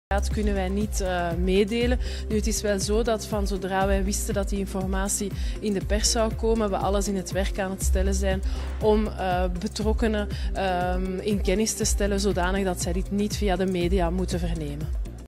kunnen wij niet meedelen. Nu, het is wel zo dat van zodra wij wisten dat die informatie in de pers zou komen, we alles in het werk aan het stellen zijn om betrokkenen in kennis te stellen, zodanig dat zij dit niet via de media moeten vernemen.